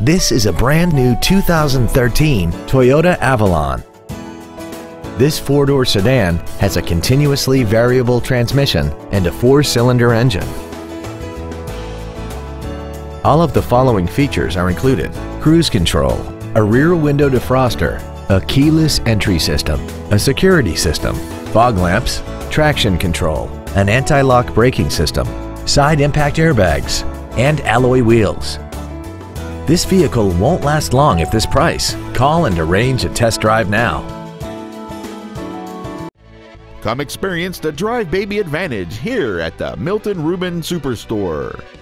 This is a brand new 2013 Toyota Avalon. This four-door sedan has a continuously variable transmission and a four-cylinder engine. All of the following features are included: cruise control, a rear window defroster, a keyless entry system, a security system, fog lamps, traction control, an anti-lock braking system, side impact airbags, and alloy wheels. This vehicle won't last long at this price. Call and arrange a test drive now. Come experience the Drive Baby advantage here at the Milton Ruben Superstore.